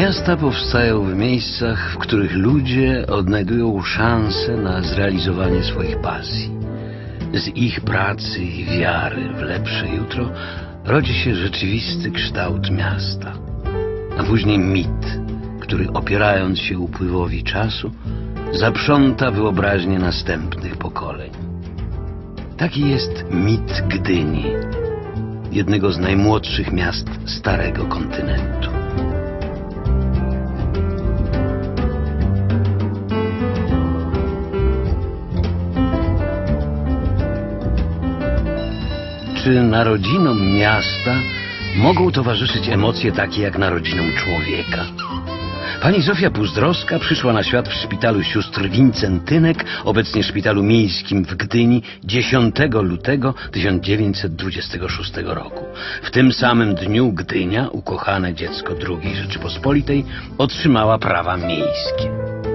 Miasta powstają w miejscach, w których ludzie odnajdują szansę na zrealizowanie swoich pasji. Z ich pracy i wiary w lepsze jutro rodzi się rzeczywisty kształt miasta, a później mit, który opierając się upływowi czasu, zaprząta wyobraźnię następnych pokoleń. Taki jest mit Gdyni, jednego z najmłodszych miast Starego Kontynentu. Czy narodzinom miasta mogą towarzyszyć emocje takie jak narodzinom człowieka? Pani Zofia Puzdrowska przyszła na świat w szpitalu sióstr Wincentynek, obecnie szpitalu miejskim w Gdyni, 10 lutego 1926 roku. W tym samym dniu Gdynia, ukochane dziecko II Rzeczypospolitej, otrzymała prawa miejskie.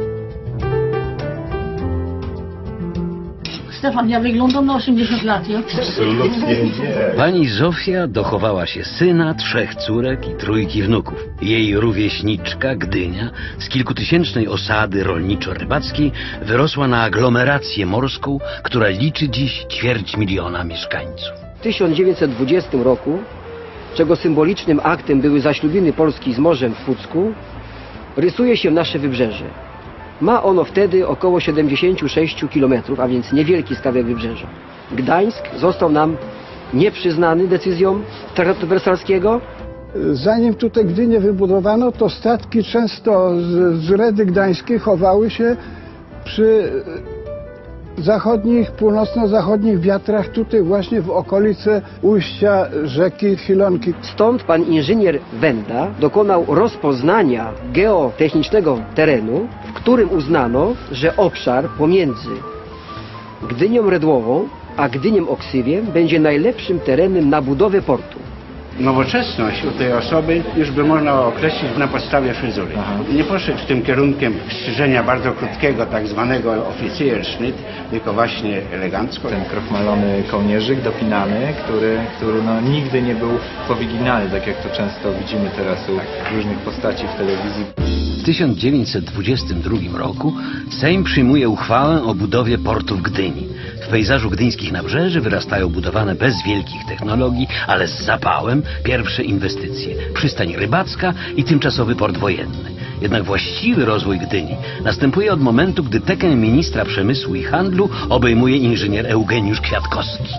Stefan, ja wyglądam na 80 lat, ja? Absolutnie nie. Pani Zofia dochowała się syna, 3 córek i 3 wnuków. Jej rówieśniczka Gdynia z kilkutysięcznej osady rolniczo-rybackiej wyrosła na aglomerację morską, która liczy dziś 250 000 mieszkańców. W 1920 roku, czego symbolicznym aktem były zaślubiny Polski z morzem w Pucku, rysuje się nasze wybrzeże. Ma ono wtedy około 76 km, a więc niewielki skawek wybrzeża. Gdańsk został nam nieprzyznany decyzją traktatu wersalskiego. Zanim tutaj Gdynię wybudowano, to statki często z Redy Gdańskiej chowały się przy zachodnich, północno-zachodnich wiatrach, tutaj właśnie w okolicy ujścia rzeki Chilonki. Stąd pan inżynier Wenda dokonał rozpoznania geotechnicznego terenu, w którym uznano, że obszar pomiędzy Gdynią Redłową a Gdynią Oksywiem będzie najlepszym terenem na budowę portu. Nowoczesność u tej osoby już by można określić na podstawie fryzury. Nie poszedł tym kierunkiem strzyżenia bardzo krótkiego, tak zwanego Offizierschnitt, tylko właśnie elegancko. Ten krochmalony kołnierzyk dopinany, który no, nigdy nie był powyginany, tak jak to często widzimy teraz u różnych postaci w telewizji. W 1922 roku Sejm przyjmuje uchwałę o budowie portu w Gdyni. W pejzażu gdyńskich nabrzeży wyrastają budowane bez wielkich technologii, ale z zapałem pierwsze inwestycje. Przystań rybacka i tymczasowy port wojenny. Jednak właściwy rozwój Gdyni następuje od momentu, gdy tekę ministra przemysłu i handlu obejmuje inżynier Eugeniusz Kwiatkowski.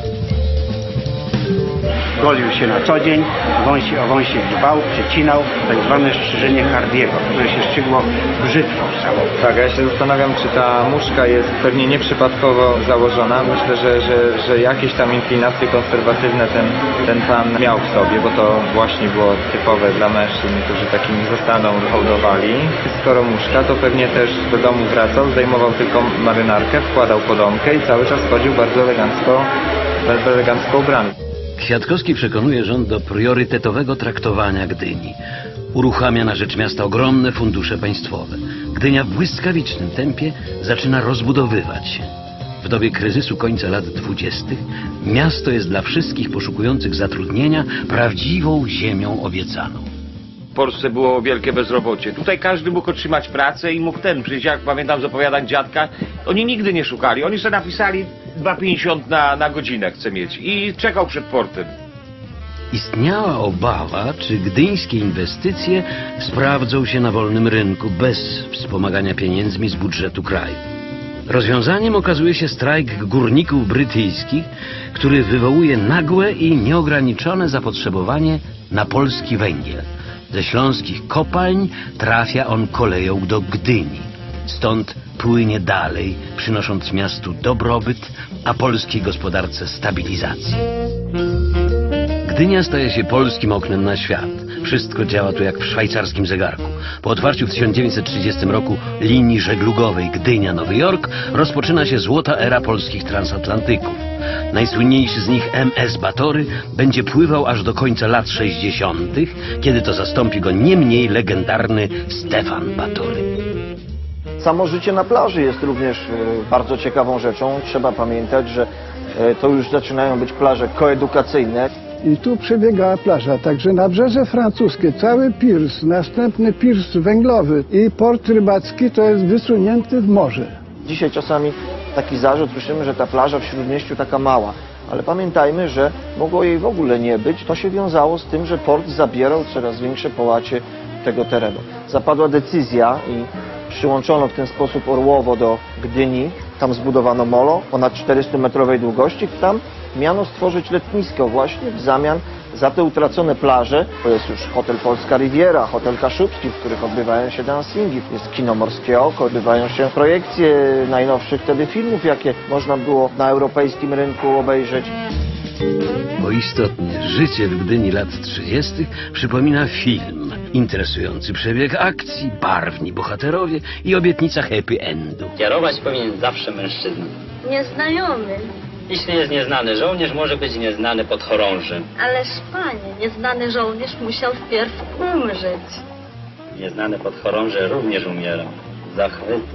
Golił się na co dzień, wąsik dbał, przecinał, tak zwane strzyżenie Hardiego, które się szczygło brzytwą samą. Tak, a ja się zastanawiam, czy ta muszka jest pewnie nieprzypadkowo założona. Myślę, że jakieś tam inklinacje konserwatywne ten pan miał w sobie, bo to właśnie było typowe dla mężczyzn, którzy takimi zostaną hołdowali. Skoro muszka, to pewnie też do domu wracał, zdejmował tylko marynarkę, wkładał podomkę i cały czas chodził bardzo elegancko ubrany. Kwiatkowski przekonuje rząd do priorytetowego traktowania Gdyni. Uruchamia na rzecz miasta ogromne fundusze państwowe. Gdynia w błyskawicznym tempie zaczyna rozbudowywać się. W dobie kryzysu końca lat 20. miasto jest dla wszystkich poszukujących zatrudnienia prawdziwą ziemią obiecaną. W Polsce było wielkie bezrobocie. Tutaj każdy mógł otrzymać pracę i mógł przecież jak pamiętam z opowiadań dziadka, oni nigdy nie szukali. Oni sobie napisali 2,50 na godzinę chce mieć i czekał przed portem. Istniała obawa, czy gdyńskie inwestycje sprawdzą się na wolnym rynku bez wspomagania pieniędzmi z budżetu kraju. Rozwiązaniem okazuje się strajk górników brytyjskich, który wywołuje nagłe i nieograniczone zapotrzebowanie na polski węgiel. Ze śląskich kopalń trafia on koleją do Gdyni. Stąd płynie dalej, przynosząc miastu dobrobyt, a polskiej gospodarce stabilizację. Gdynia staje się polskim oknem na świat. Wszystko działa tu jak w szwajcarskim zegarku. Po otwarciu w 1930 roku linii żeglugowej Gdynia-Nowy Jork rozpoczyna się złota era polskich transatlantyków. Najsłynniejszy z nich MS Batory będzie pływał aż do końca lat 60., kiedy to zastąpi go nie mniej legendarny Stefan Batory. Samo życie na plaży jest również bardzo ciekawą rzeczą. Trzeba pamiętać, że to już zaczynają być plaże koedukacyjne. i tu przebiegała plaża. Także nabrzeże francuskie, cały pirs, następny pirs węglowy i port rybacki to jest wysunięty w morze. Dzisiaj czasami taki zarzut słyszymy, że ta plaża w Śródmieściu taka mała. Ale pamiętajmy, że mogło jej w ogóle nie być. To się wiązało z tym, że port zabierał coraz większe połacie tego terenu. Zapadła decyzja i przyłączono w ten sposób Orłowo do Gdyni. Tam zbudowano molo ponad 400-metrowej długości. Tam miano stworzyć letnisko właśnie w zamian za te utracone plaże. To jest już hotel Polska Riviera, hotel Kaszubski, w których odbywają się dancingi. Jest kino Morskie Oko, odbywają się projekcje najnowszych wtedy filmów, jakie można było na europejskim rynku obejrzeć. Bo istotnie, życie w Gdyni lat 30. przypomina film. Interesujący przebieg akcji, barwni bohaterowie i obietnica happy endu. Kierować powinien zawsze mężczyzna. Nieznajomy. Jeśli jest nieznany żołnierz, może być nieznany podchorąży. Ależ panie, nieznany żołnierz musiał wpierw umrzeć. Nieznany podchorąży również umiera. Z zachwytu.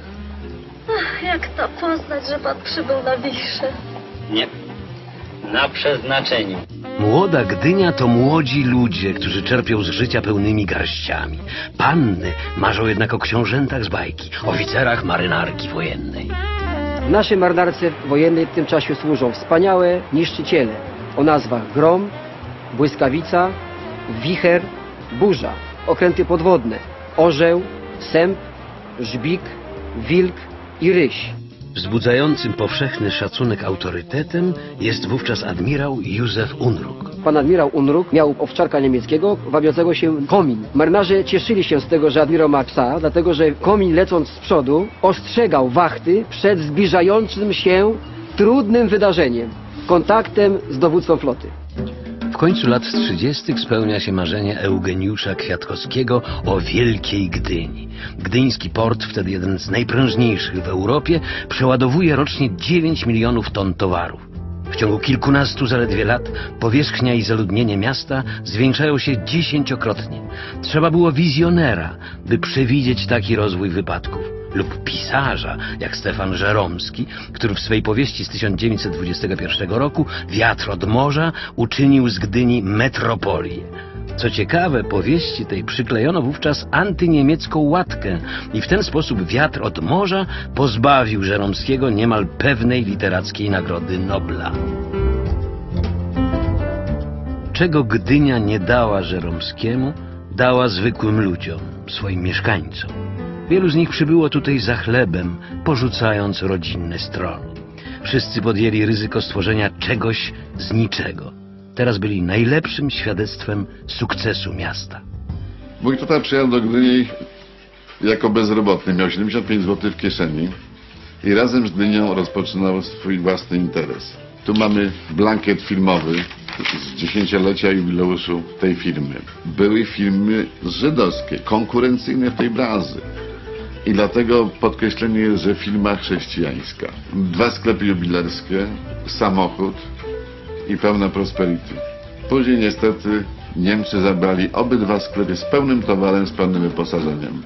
Ach, jak to poznać, że pan przybył na Wichrzę? Nie. Na przeznaczeniu. Młoda Gdynia to młodzi ludzie, którzy czerpią z życia pełnymi garściami. Panny marzą jednak o książętach z bajki, oficerach marynarki wojennej. W naszej marynarce wojennej w tym czasie służą wspaniałe niszczyciele o nazwach Grom, Błyskawica, Wicher, Burza, okręty podwodne, Orzeł, Sęp, Żbik, Wilk i Ryś. Wzbudzającym powszechny szacunek autorytetem jest wówczas admirał Józef Unruck. Pan admirał Unruck miał owczarka niemieckiego wabiącego się komin. Marynarze cieszyli się z tego, że admirał ma psa, dlatego że komin lecąc z przodu ostrzegał wachty przed zbliżającym się trudnym wydarzeniem, kontaktem z dowódcą floty. W końcu lat 30. spełnia się marzenie Eugeniusza Kwiatkowskiego o Wielkiej Gdyni. Gdyński port, wtedy jeden z najprężniejszych w Europie, przeładowuje rocznie 9 milionów ton towarów. W ciągu kilkunastu zaledwie lat powierzchnia i zaludnienie miasta zwiększają się 10-krotnie. Trzeba było wizjonera, by przewidzieć taki rozwój wypadków. Lub pisarza, jak Stefan Żeromski, który w swej powieści z 1921 roku Wiatr od morza uczynił z Gdyni metropolię. Co ciekawe, powieści tej przyklejono wówczas antyniemiecką łatkę i w ten sposób Wiatr od morza pozbawił Żeromskiego niemal pewnej literackiej nagrody Nobla. Czego Gdynia nie dała Żeromskiemu, dała zwykłym ludziom, swoim mieszkańcom. Wielu z nich przybyło tutaj za chlebem, porzucając rodzinne strony. Wszyscy podjęli ryzyko stworzenia czegoś z niczego. Teraz byli najlepszym świadectwem sukcesu miasta. Mój tata przyjechał do Gdyni jako bezrobotny, miał 75 zł w kieszeni i razem z Gdynią rozpoczynał swój własny interes. Tu mamy blankiet filmowy z 10-lecia jubileuszu tej firmy. Były filmy żydowskie, konkurencyjne w tej branży. I dlatego podkreślenie jest, że firma chrześcijańska. 2 sklepy jubilerskie, samochód i pełne prosperity. Później niestety Niemcy zabrali obydwa sklepy z pełnym towarem, z pełnym wyposażeniem.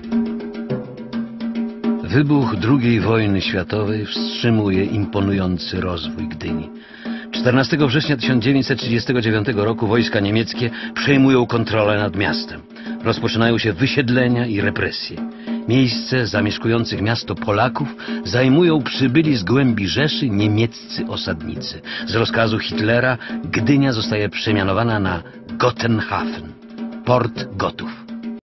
Wybuch II wojny światowej wstrzymuje imponujący rozwój Gdyni. 14 września 1939 roku wojska niemieckie przejmują kontrolę nad miastem. Rozpoczynają się wysiedlenia i represje. Miejsce zamieszkujących miasto Polaków zajmują przybyli z głębi Rzeszy niemieccy osadnicy. Z rozkazu Hitlera Gdynia zostaje przemianowana na Gotenhafen, port Gotów.